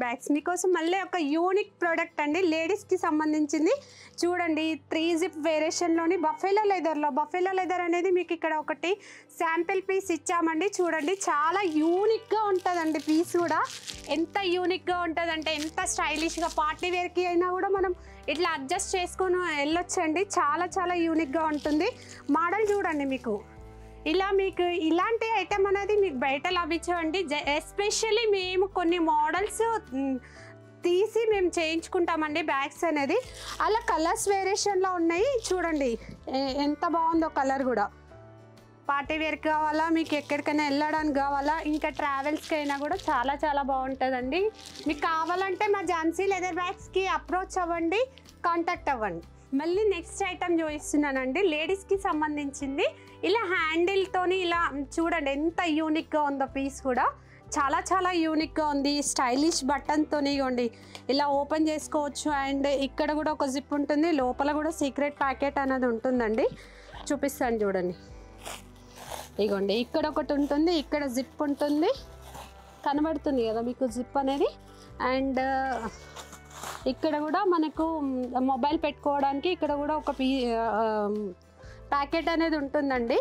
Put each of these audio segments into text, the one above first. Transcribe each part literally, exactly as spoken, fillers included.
Bags మీకోసం మళ్ళీ ఒక యూనిక్ ప్రోడక్ట్ అండి, లేడీస్కి సంబంధించింది. చూడండి త్రీ జిప్ వేరియేషన్లోని బఫెలో లెదర్లో, బఫెలో లెదర్ అనేది మీకు ఇక్కడ ఒకటి శాంపిల్ పీస్ ఇచ్చామండి. చూడండి చాలా యూనిక్గా ఉంటుందండి పీస్ కూడా. ఎంత యూనిక్గా ఉంటుందంటే ఎంత స్టైలిష్గా పార్టీ వేర్కి అయినా కూడా మనం ఇట్లా అడ్జస్ట్ చేసుకొని వెళ్ళొచ్చండి. చాలా చాలా యూనిక్గా ఉంటుంది. మోడల్ చూడండి, మీకు ఇలా మీకు ఇలాంటి ఐటమ్ అనేది మీకు బయట లభించవండి. ఎస్పెషల్లీ మేము కొన్ని మోడల్స్ తీసి మేము చేయించుకుంటామండి బ్యాగ్స్ అనేది. అలా కలర్స్ వేరియేషన్లో ఉన్నాయి. చూడండి ఎంత బాగుందో కలర్ కూడా. పార్టీ వేర్కి కావాలా, మీకు ఎక్కడికైనా వెళ్ళడానికి కావాలా, ఇంకా ట్రావెల్స్కి అయినా కూడా చాలా చాలా బాగుంటుందండి. మీకు కావాలంటే మా ఝాన్సీ లెదర్ బ్యాగ్స్కి అప్రోచ్ అవ్వండి, కాంటాక్ట్ అవ్వండి. మళ్ళీ నెక్స్ట్ ఐటమ్ చూపిస్తున్నానండి, లేడీస్కి సంబంధించింది. ఇలా హ్యాండిల్తోని ఇలా చూడండి ఎంత యూనిక్గా ఉందో పీస్ కూడా. చాలా చాలా యూనిక్గా ఉంది. స్టైలిష్ బటన్తోని ఇవ్వండి ఇలా ఓపెన్ చేసుకోవచ్చు. అండ్ ఇక్కడ కూడా ఒక జిప్ ఉంటుంది, లోపల కూడా సీక్రెట్ ప్యాకెట్ అనేది ఉంటుందండి. చూపిస్తాను చూడండి. ఇగోండి ఇక్కడ ఒకటి ఉంటుంది, ఇక్కడ జిప్ ఉంటుంది, కనబడుతుంది కదా మీకు జిప్ అనేది. అండ్ ఇక్కడ కూడా మనకు మొబైల్ పెట్టుకోవడానికి ఇక్కడ కూడా ఒక పీ ప్యాకెట్ అనేది ఉంటుందండి.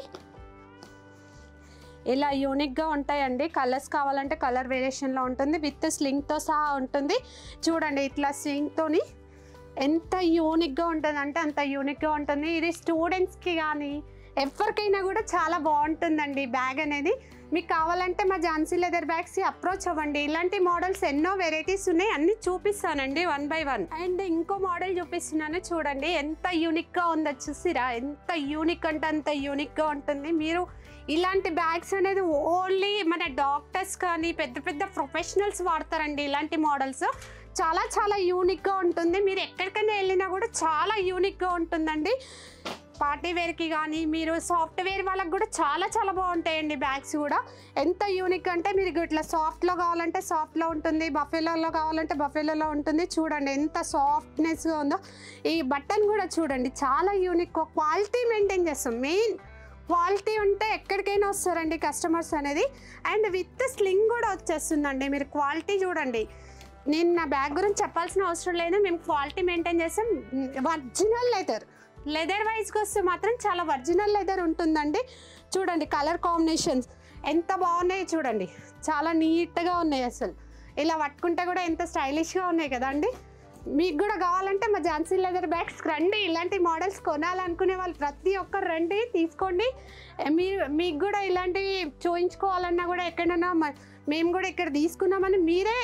ఇలా యూనిక్గా ఉంటాయండి. కలర్స్ కావాలంటే కలర్ వేరియేషన్లో ఉంటుంది, విత్ స్లింగ్తో సహా ఉంటుంది. చూడండి ఇట్లా స్లింగ్తోని ఎంత యూనిక్గా ఉంటుంది అంటే అంత యూనిక్గా ఉంటుంది. ఇది స్టూడెంట్స్కి కానీ ఎవరికైనా కూడా చాలా బాగుంటుందండి బ్యాగ్ అనేది. మీకు కావాలంటే మా ఝాన్సీ లెదర్ బ్యాగ్స్ అప్రోచ్ అవ్వండి. ఇలాంటి మోడల్స్ ఎన్నో వెరైటీస్ ఉన్నాయి, అన్నీ చూపిస్తానండి వన్ బై వన్. అండ్ ఇంకో మోడల్ చూపిస్తున్నాను చూడండి, ఎంత యూనిక్గా ఉందో చూసిరా. ఎంత యూనిక్ అంటే అంత యూనిక్గా ఉంటుంది. మీరు ఇలాంటి బ్యాగ్స్ అనేది ఓన్లీ మన డాక్టర్స్ కానీ పెద్ద పెద్ద ప్రొఫెషనల్స్ వాడతారండి ఇలాంటి మోడల్స్. చాలా చాలా యూనిక్గా ఉంటుంది. మీరు ఎక్కడికైనా వెళ్ళినా కూడా చాలా యూనిక్గా ఉంటుందండి. పార్టీ వేర్కి కానీ మీరు సాఫ్ట్వేర్ వాళ్ళకి కూడా చాలా చాలా బాగుంటాయండి బ్యాగ్స్ కూడా. ఎంత యూనిక్ అంటే మీరు ఇట్లా సాఫ్ట్లో కావాలంటే సాఫ్ట్లో ఉంటుంది, బఫెలోలో కావాలంటే బఫెలోలో ఉంటుంది. చూడండి ఎంత సాఫ్ట్నెస్గా ఉందో. ఈ బటన్ కూడా చూడండి చాలా యూనిక్. క్వాలిటీ మెయింటైన్ చేస్తాం. మెయిన్ క్వాలిటీ ఉంటే ఎక్కడికైనా వస్తారండి కస్టమర్స్ అనేది. అండ్ విత్ స్లింగ్ కూడా వచ్చేస్తుందండి. మీరు క్వాలిటీ చూడండి. నేను నా బ్యాగ్ గురించి చెప్పాల్సిన అవసరం లేదు, మేము క్వాలిటీ మెయింటైన్ చేస్తాం. ఒరిజినల్ లెదర్ లెదర్ వైజ్కి వస్తే మాత్రం చాలా ఒరిజినల్ లెదర్ ఉంటుందండి. చూడండి కలర్ కాంబినేషన్స్ ఎంత బాగున్నాయి చూడండి, చాలా నీట్గా ఉన్నాయి. అసలు ఇలా పట్టుకుంటే కూడా ఎంత స్టైలిష్గా ఉన్నాయి కదండి. మీకు కూడా కావాలంటే మా ఝాన్సీ లెదర్ బ్యాగ్స్ రండి. ఇలాంటి మోడల్స్ కొనాలనుకునే వాళ్ళు ప్రతి ఒక్కరు రండి, తీసుకోండి. మీరు మీకు కూడా ఇలాంటివి చూయించుకోవాలన్నా కూడా ఎక్కడైనా మేము కూడా ఇక్కడ తీసుకున్నామని మీరే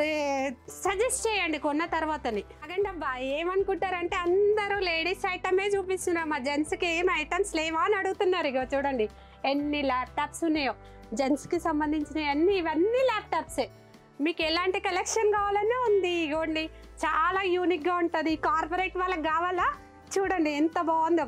సజెస్ట్ చేయండి కొన్న తర్వాతని. అగండి అబ్బా ఏమనుకుంటారంటే అందరూ లేడీస్ ఐటమే చూపిస్తున్నారు, మా జెంట్స్కి ఏం ఐటమ్స్ లేవా అని అడుగుతున్నారు. ఇక చూడండి ఎన్ని ల్యాప్టాప్స్ ఉన్నాయో జెంట్స్కి సంబంధించినవి అన్నీ. ఇవన్నీ ల్యాప్టాప్సే. మీకు ఎలాంటి కలెక్షన్ కావాలన్నా ఉంది. ఇగోండి చాలా యూనిక్గా ఉంటుంది. కార్పొరేట్ వాళ్ళకి కావాలా చూడండి ఎంత బాగుందో.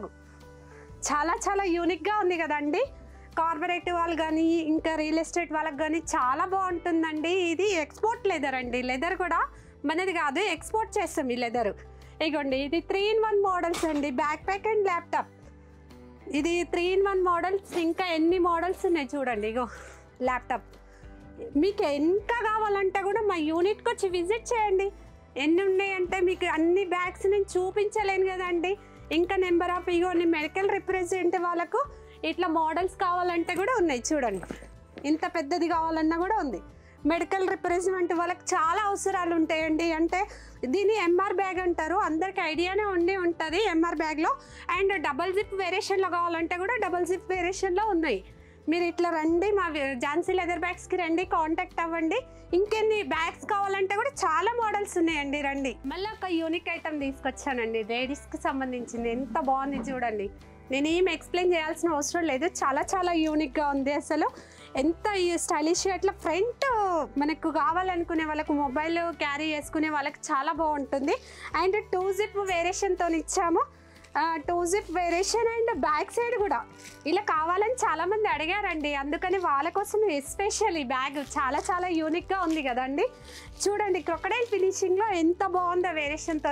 చాలా చాలా యూనిక్గా ఉంది కదండి. కార్పొరేట్ వాళ్ళు కానీ ఇంకా రియల్ ఎస్టేట్ వాళ్ళకి కానీ చాలా బాగుంటుందండి. ఇది ఎక్స్పోర్ట్ లెదర్ అండి. లెదర్ కూడా మనది కాదు, ఎక్స్పోర్ట్ చేస్తాం ఈ లెదర్. ఇగోండి ఇది త్రీ ఇన్ వన్ మోడల్స్ అండి, బ్యాక్ ప్యాక్ అండ్ ల్యాప్టాప్. ఇది త్రీ ఇన్ వన్ మోడల్స్. ఇంకా ఎన్ని మోడల్స్ ఉన్నాయి చూడండి. ఇగో ల్యాప్టాప్. మీకు ఇంకా కావాలంటే కూడా మా యూనిట్కి వచ్చి విజిట్ చేయండి. ఎన్ని ఉన్నాయంటే మీకు అన్ని బ్యాగ్స్ నేను చూపించలేను కదండి. ఇంకా నెంబర్ ఆఫ్ ఇగోని మెడికల్ రిప్రజెంటేటివ్ వాళ్ళకు ఇట్లా మోడల్స్ కావాలంటే కూడా ఉన్నాయి చూడండి. ఇంత పెద్దది కావాలన్నా కూడా ఉంది. మెడికల్ రిప్రజెంటేటివ్ వాళ్ళకి చాలా అవసరాలు ఉంటాయండి. అంటే దీన్ని ఎంఆర్ బ్యాగ్ అంటారు, అందరికి ఐడియానే ఉండి ఉంటుంది ఎంఆర్ బ్యాగ్లో. అండ్ డబల్ జిప్ వేరియేషన్లో కావాలంటే కూడా డబల్ జిప్ వేరియేషన్లో ఉన్నాయి. మీరు ఇట్లా రండి, మా ఝాన్సీ లెదర్ బ్యాగ్స్కి రండి, కాంటాక్ట్ అవ్వండి. ఇంకెన్ని బ్యాగ్స్ కావాలంటే కూడా చాలా మోడల్స్ ఉన్నాయండి, రండి. మళ్ళీ ఒక యూనిక్ ఐటమ్ తీసుకొచ్చానండి లేడీస్కి సంబంధించింది. ఎంత బాగుంది చూడండి. నేను ఏం ఎక్స్ప్లెయిన్ చేయాల్సిన అవసరం లేదు, చాలా చాలా యూనిక్గా ఉంది. అసలు ఎంత స్టైలిష్గా ఇట్లా ఫ్రంట్ మనకు కావాలనుకునే వాళ్ళకు మొబైల్ క్యారీ చేసుకునే వాళ్ళకి చాలా బాగుంటుంది. అండ్ టూ జిప్ వేరియేషన్తో ఇచ్చాము. Two zip variation and back side కూడా ఇలా కావాలని చాలామంది అడిగారండి, అందుకని వాళ్ళ కోసం ఎస్పెషల్ ఈ బ్యాగ్ చాలా చాలా యూనిక్గా ఉంది కదండి. చూడండి క్రొకడైల్ ఫినిషింగ్లో ఎంత బాగుందో వేరియేషన్తో.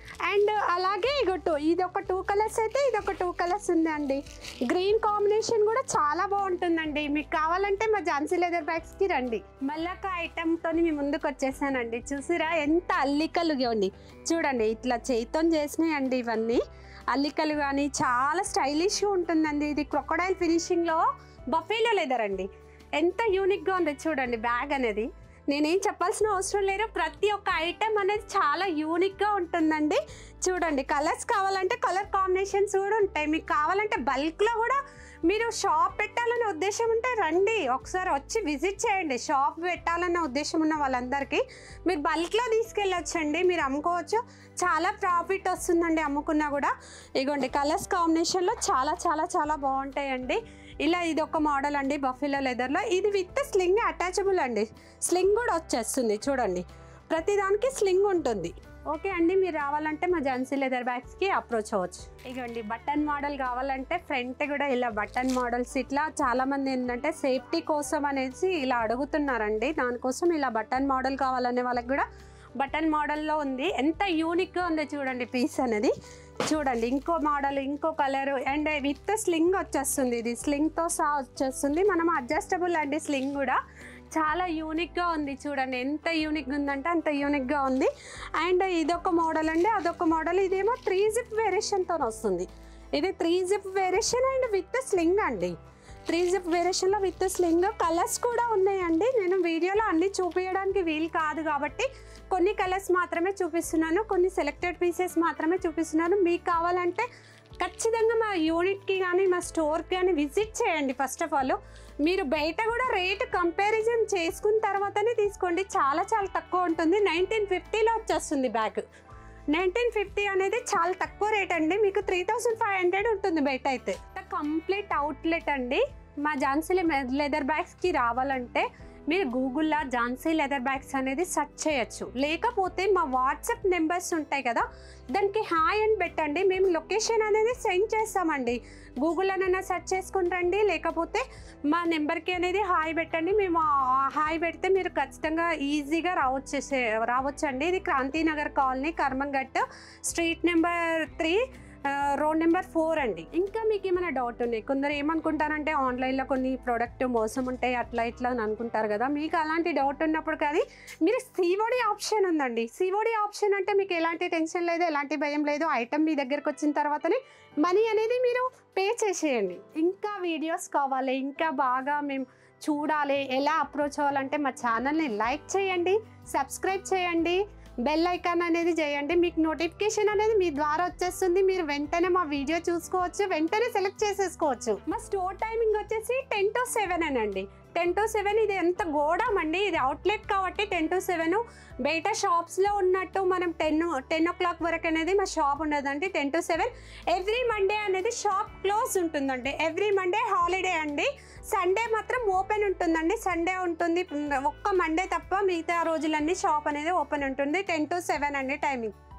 అండ్ అలాగే ఇగో టూ ఇది ఒక టూ కలర్స్ అయితే ఇది ఒక టూ కలర్స్ ఉందండి. గ్రీన్ కాంబినేషన్ కూడా చాలా బాగుంటుందండి. మీకు కావాలంటే మా ఝాన్సీ లెదర్ బ్యాగ్స్కి రండి. మళ్ళీ ఒక ఐటెంతో మీ ముందుకు వచ్చేసానండి. చూసిరా ఎంత అల్లికలు ఇవ్వండి, చూడండి ఇట్లా చేయితో చేసినాయండి. ఇవన్నీ అల్లికలు కానీ చాలా స్టైలిష్గా ఉంటుందండి. ఇది క్రొకడైల్ ఫినిషింగ్లో బఫేలో లెదర్ అండి. ఎంత యూనిక్గా ఉంది చూడండి బ్యాగ్ అనేది. నేనేం చెప్పాల్సిన అవసరం లేదు, ప్రతి ఒక్క ఐటెం అనేది చాలా యూనిక్గా ఉంటుందండి. చూడండి కలర్స్ కావాలంటే కలర్ కాంబినేషన్స్ కూడా ఉంటాయి. మీకు కావాలంటే బల్క్లో కూడా మీరు షాప్ పెట్టాలనే ఉద్దేశం ఉంటే రండి, ఒకసారి వచ్చి విజిట్ చేయండి. షాప్ పెట్టాలన్న ఉద్దేశం ఉన్న వాళ్ళందరికీ మీరు బల్క్లో తీసుకెళ్ళొచ్చండి, మీరు అమ్ముకోవచ్చు. చాలా ప్రాఫిట్ వస్తుందండి అమ్ముకున్నా కూడా. ఇగోండి కలర్స్ కాంబినేషన్లో చాలా చాలా చాలా బాగుంటాయండి. ఇలా ఇది ఒక మోడల్ అండి బఫెలో లెదర్లో. ఇది విత్ స్లింగ్ అటాచబుల్ అండి, స్లింగ్ కూడా వచ్చేస్తుంది చూడండి, ప్రతిదానికి స్లింగ్ ఉంటుంది. ఓకే అండి, మీరు రావాలంటే మా ఝాన్సీ లెదర్ బ్యాగ్స్కి అప్రోచ్ అవ్వచ్చు. ఇగోండి బటన్ మోడల్ కావాలంటే ఫ్రంట్ కూడా ఇలా బటన్ మోడల్స్, ఇట్లా చాలామంది ఏంటంటే సేఫ్టీ కోసం అనేసి ఇలా అడుగుతున్నారండి. దానికోసం ఇలా బటన్ మోడల్ కావాలనే వాళ్ళకి కూడా బటన్ మోడల్లో ఉంది. ఎంత యూనిక్గా ఉందో చూడండి పీస్ అనేది. చూడండి ఇంకో మోడల్, ఇంకో కలర్ అండ్ విత్ స్లింగ్ వచ్చేస్తుంది. ఇది స్లింగ్తో సహా వచ్చేస్తుంది. మనం అడ్జస్టబుల్ అండి స్లింగ్ కూడా. చాలా యూనిక్గా ఉంది చూడండి, ఎంత యూనిక్గా ఉందంటే అంత యూనిక్గా ఉంది. అండ్ ఇదొక మోడల్ అండి, అదొక మోడల్. ఇదేమో త్రీ జిప్ వేరియేషన్తో వస్తుంది. ఇది three zip variation and with sling అండి. త్రీ జిప్ వేరియేషన్లో విత్ స్లింగ్ కలర్స్ కూడా ఉన్నాయండి. నేను వీడియోలో అన్నీ చూపించడానికి వీలు కాదు కాబట్టి కొన్ని కలర్స్ మాత్రమే చూపిస్తున్నాను, కొన్ని సెలెక్టెడ్ పీసెస్ మాత్రమే చూపిస్తున్నాను. మీకు కావాలంటే ఖచ్చితంగా మా యూనిట్కి కానీ మా స్టోర్కి కానీ విజిట్ చేయండి. ఫస్ట్ ఆఫ్ ఆల్ మీరు బయట కూడా రేటు కంపారిజన్ చేసుకున్న తర్వాతనే తీసుకోండి. చాలా చాలా తక్కువ ఉంటుంది. నైన్టీన్ ఫిఫ్టీలో వచ్చేస్తుంది బ్యాగ్. నైన్టీన్ ఫిఫ్టీ అనేది చాలా తక్కువ రేట్ అండి. మీకు త్రీ థౌసండ్ ఫైవ్ హండ్రెడ్ ఉంటుంది బయట అయితే. కంప్లీట్ అవుట్లెట్ అండి. మా ఝాన్సీ లెదర్ బ్యాగ్స్కి రావాలంటే మీరు గూగుల్లో ఝాన్సీ లెదర్ బ్యాగ్స్ అనేది సెర్చ్ చేయొచ్చు. లేకపోతే మా వాట్సాప్ నెంబర్స్ ఉంటాయి కదా, దానికి హాయ్ అని పెట్టండి, మేము లొకేషన్ అనేది సెండ్ చేస్తామండి. గూగుల్లోనైనా సెర్చ్ చేసుకుని రండి, లేకపోతే మా నెంబర్కి అనేది హాయ్ పెట్టండి. మేము హాయ్ పెడితే మీరు ఖచ్చితంగా ఈజీగా రావచ్చు రావచ్చండి. ఇది Kranthinagar colony, Karmanghat, street number three, road number four అండి. ఇంకా మీకు ఏమైనా డౌట్ ఉన్నాయి, కొందరు ఏమనుకుంటారంటే ఆన్లైన్లో కొన్ని ప్రోడక్ట్ మోసం ఉంటాయి అట్లా ఇట్లా అని అనుకుంటారు కదా. మీకు అలాంటి డౌట్ ఉన్నప్పుడు కానీ మీరు సిఓడి ఆప్షన్ ఉందండి. సిఓడి ఆప్షన్ అంటే మీకు ఎలాంటి టెన్షన్ లేదు, ఎలాంటి భయం లేదు. ఐటమ్ మీ దగ్గరకు వచ్చిన తర్వాతనే మనీ అనేది మీరు పే చేసేయండి. ఇంకా వీడియోస్ కావాలి, ఇంకా బాగా మేము చూడాలి, ఎలా అప్రోచ్ అవ్వాలంటే మా ఛానల్ని లైక్ చేయండి, సబ్స్క్రైబ్ చేయండి, బెల్ ఐకాన్ అనేది చేయండి. మీకు నోటిఫికేషన్ అనేది మీ ద్వారా వచ్చేస్తుంది. మీరు వెంటనే మా వీడియో చూసుకోవచ్చు, వెంటనే సెలెక్ట్ చేసేసుకోవచ్చు. మా స్టోర్ టైమింగ్ వచ్చేసి టెన్ టు సెవెన్ అండి. టెన్ టు సెవెన్ ఇది ఎంత గోడమ్ అండి, ఇది అవుట్లెట్ కాబట్టి టెన్ టు సెవెన్. బయట షాప్స్లో ఉన్నట్టు మనం టెన్ టెన్ ఓ క్లాక్ వరకు అనేది మా షాప్ ఉండదండి. Ten to seven. Every Monday అనేది షాప్ క్లోజ్ ఉంటుందండి. ఎవ్రీ మండే హాలిడే అండి. సండే మాత్రం ఓపెన్ ఉంటుందండి. సండే ఉంటుంది ఒక్క మండే తప్ప మిగతా రోజులన్నీ షాప్ అనేది ఓపెన్ ఉంటుంది. టెన్ టు సెవెన్ అండి టైమింగ్.